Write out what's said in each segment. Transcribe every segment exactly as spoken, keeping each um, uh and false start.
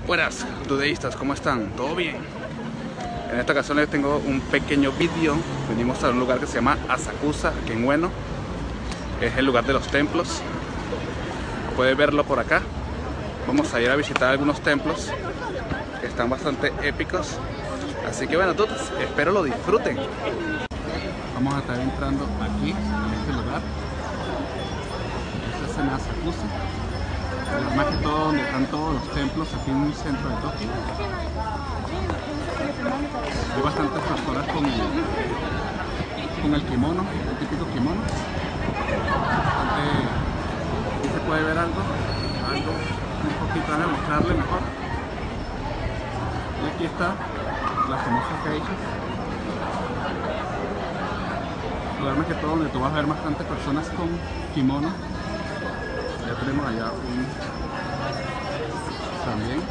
Buenas, dudeístas, ¿cómo están? ¿Todo bien? En esta ocasión les tengo un pequeño vídeo. Venimos a un lugar que se llama Asakusa, aquí en Ueno. Es el lugar de los templos. Puedes verlo por acá. Vamos a ir a visitar algunos templos que están bastante épicos. Así que bueno, todos, espero lo disfruten. Vamos a estar entrando aquí, en este lugar. Este es en Asakusa. Más que todo donde están todos los templos aquí en el centro de Tokio. Hay bastantes personas con el, con el kimono, el típico kimono. Bastante, aquí se puede ver algo, algo un poquito, a mostrarle mejor. Y aquí está la famosa geisha. Lugar más que todo donde tú vas a ver bastantes personas con kimono. Ya tenemos allá un también.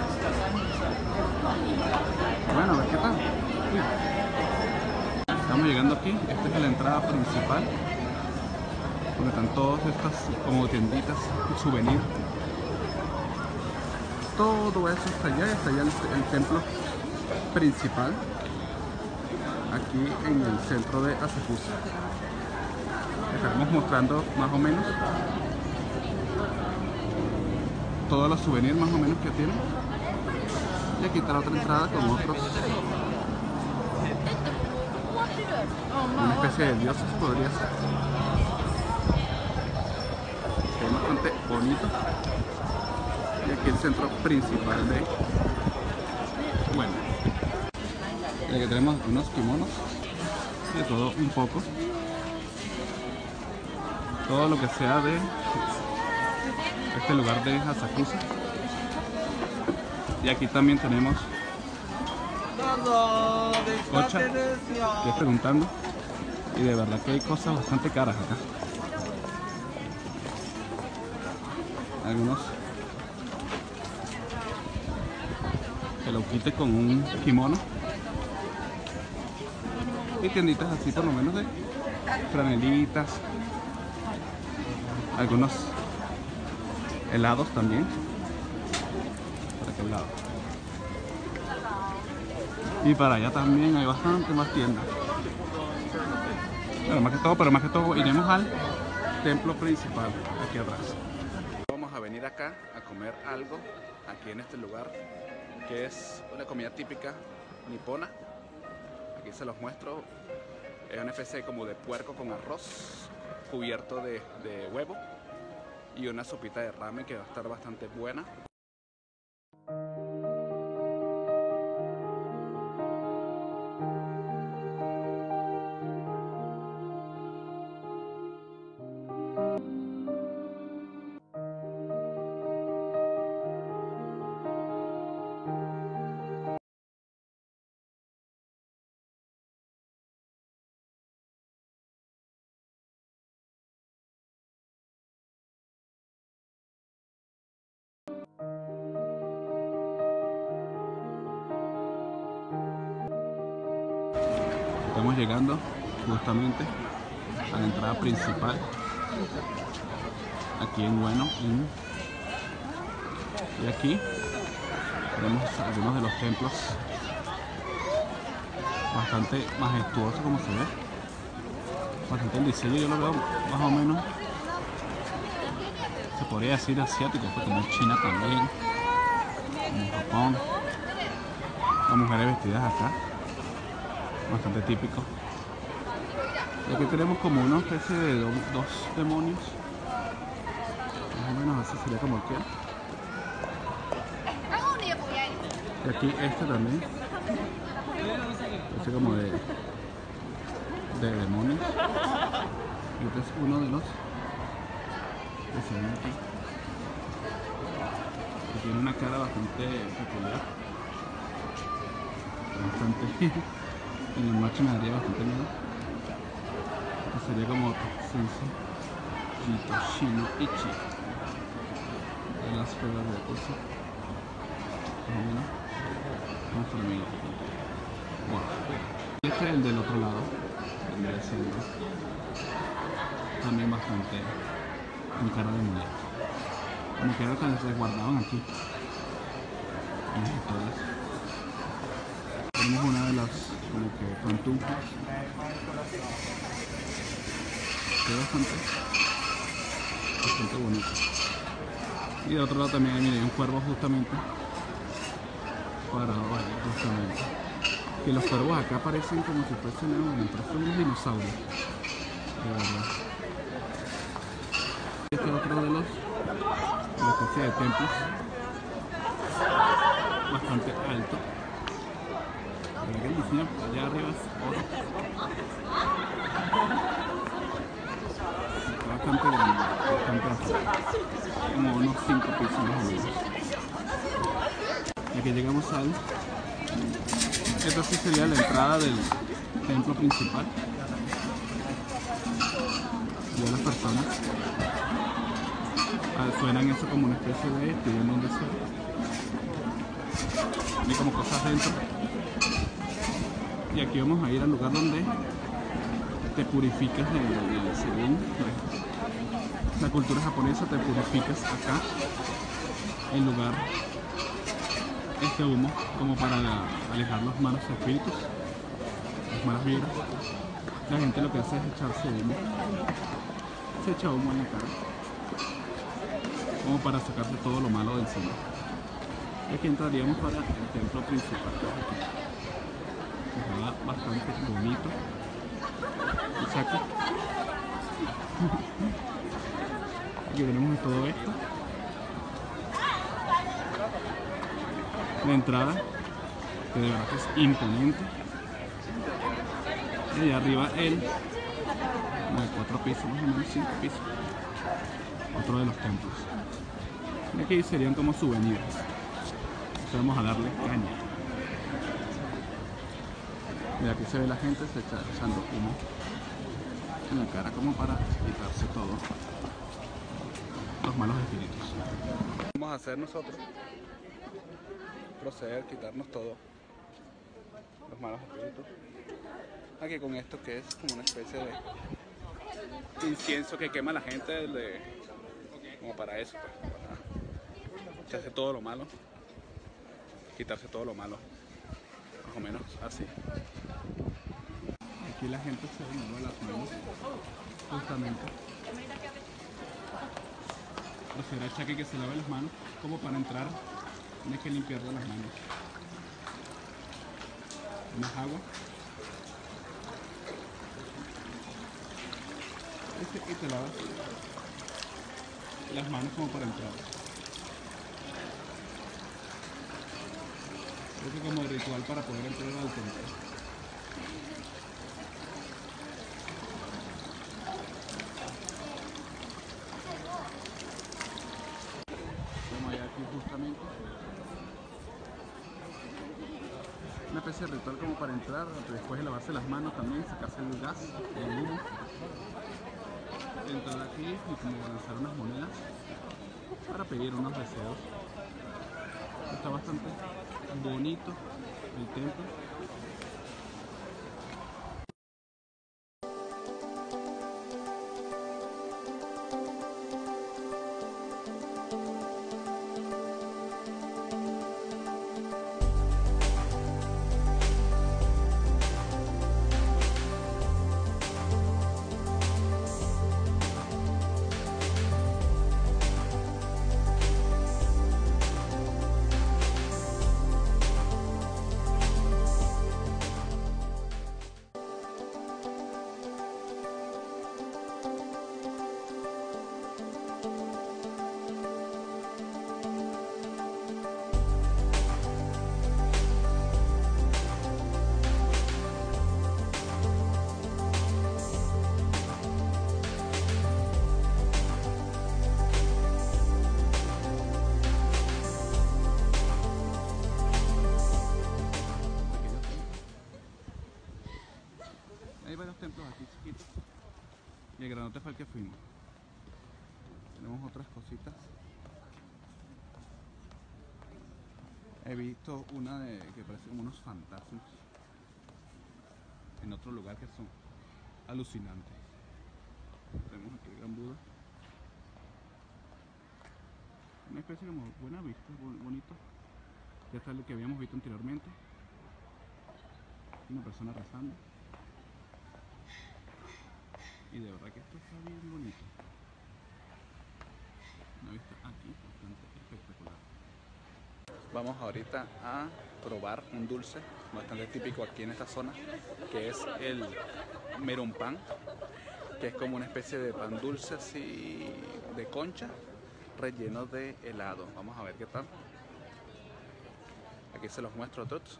Bueno, a ver qué tal. Uy. Estamos llegando aquí. Esta es la entrada principal, donde están todas estas como tienditas, souvenir. Todo eso está allá y está allá el, el templo principal, aquí en el centro de Asakusa. Estaremos mostrando más o menos todos los souvenirs más o menos que tienen. Y aquí está la otra entrada con otros, una especie de dioses podría ser. Es bastante bonito. Y aquí el centro principal de bueno. Y aquí tenemos unos kimonos, de todo un poco. Todo lo que sea de este lugar de Asakusa. Y aquí también tenemos Ocha, estoy preguntando, y de verdad que hay cosas bastante caras acá. Algunos que lo quite con un kimono. Y tienditas así por lo menos de franelitas. Algunos helados también. Para aquel lado. Y para allá también hay bastante más tiendas. Pero más que todo, pero más que todo iremos al templo principal, aquí atrás. Vamos a venir acá a comer algo, aquí en este lugar, que es una comida típica nipona. Aquí se los muestro. Es una especie como de puerco con arroz, cubierto de, de huevo. Y una sopita de ramen que va a estar bastante buena. Estamos llegando justamente a la entrada principal aquí en Ueno, en... y aquí tenemos algunos de los templos bastante majestuosos, como se ve, bastante el diseño. Yo lo veo más o menos, se podría decir asiático, porque como en China también, en Japón, las mujeres vestidas acá, bastante típico. Y aquí tenemos como una especie de do, dos demonios, más o menos así sería como que. Y aquí este también, este como de, de demonios. Y este es uno de los que se ven aquí, que tiene una cara bastante peculiar, bastante en la noche me daría bastante miedo. Esto sería como Sensei Hitoshino Ichi de las pruebas de cosa. Una formiguita. Wow. Este es el del otro lado, vendría siendo también bastante en cara de muñeco. Como que era que se guardaban aquí. Tenemos una de las como que pantuflas. Es bastante, bastante bonito. Y de otro lado también hay un cuervo justamente parado ahí, justamente. Que los cuervos acá parecen como si fuesen unos dinosaurios. De verdad. Este es otro de los una especie de templos bastante alto. El diseño allá arriba es oro. Bastante grande, bastante alto. Como unos cinco pisos más o menos. Aquí llegamos al... Esta sí sería la entrada del templo principal. Y a las personas ah, suenan eso como una especie de pidiendo un deseo. Hay como cosas dentro. Y aquí vamos a ir al lugar donde te purificas de, de, de según la cultura japonesa, te purificas acá en lugar este humo como para alejar los malos espíritus, las malas vibras. La gente lo que hace es echarse humo, se echa humo en la cara como para sacarse todo lo malo de encima. Y aquí entraríamos para el templo principal. Que bastante bonito. Exacto. Aquí tenemos todo esto. La entrada, que de verdad que es imponente. Y allá arriba el de cuatro pisos, más o menos cinco pisos. Otro de los templos. Y aquí serían como souvenirs. Entonces vamos a darle caña. Y aquí se ve la gente se está echando humo en la cara como para quitarse todo los malos espíritus. Vamos a hacer nosotros proceder, quitarnos todo los malos espíritus. Aquí con esto que es como una especie de incienso que quema la gente de, como para eso, pues, para echarse todo lo malo, quitarse todo lo malo, más o menos así. Aquí la gente se mueve las manos, justamente. Proceder a Chucky que se lave las manos, como para entrar, tienes que limpiarte las manos. Más agua. Este, y te lavas las manos como para entrar. Esto es como ritual para poder entrar al templo. Aquí justamente una especie de ritual como para entrar, después de lavarse las manos también, sacarse el gas, el humo, entrar aquí y como lanzar unas monedas para pedir unos deseos. Está bastante bonito el templo. Hay varios templos aquí chiquitos y el granote fue el que fuimos. Tenemos otras cositas. He visto una de que parece como unos fantasmas en otro lugar que son alucinantes. Tenemos aquí el gran Buda. Una especie como buena vista, bonito. Este es lo que habíamos visto anteriormente. Una persona rezando. Y de verdad que esto está bien bonito. Una vista aquí bastante espectacular. Vamos ahorita a probar un dulce bastante típico aquí en esta zona, que es el merumpán, que es como una especie de pan dulce así de concha relleno de helado. Vamos a ver qué tal. Aquí se los muestro a todos.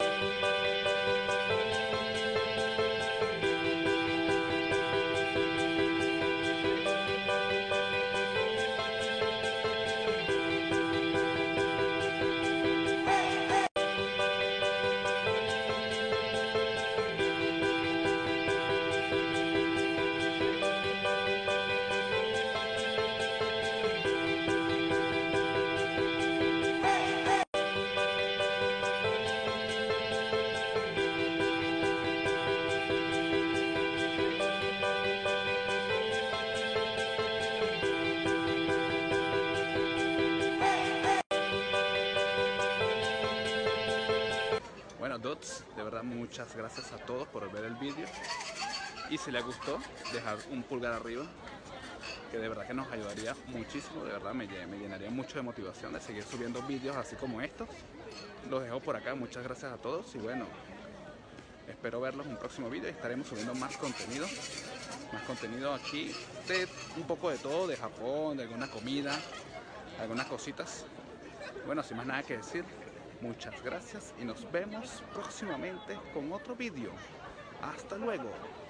Bueno, Dots, de verdad muchas gracias a todos por ver el vídeo, y si les gustó, dejar un pulgar arriba, que de verdad que nos ayudaría muchísimo. De verdad me, me llenaría mucho de motivación de seguir subiendo vídeos así como estos. Los dejo por acá, muchas gracias a todos, y bueno, espero verlos en un próximo vídeo y estaremos subiendo más contenido, más contenido aquí de un poco de todo, de Japón, de alguna comida, algunas cositas. Bueno, sin más nada que decir, muchas gracias y nos vemos próximamente con otro vídeo. Hasta luego.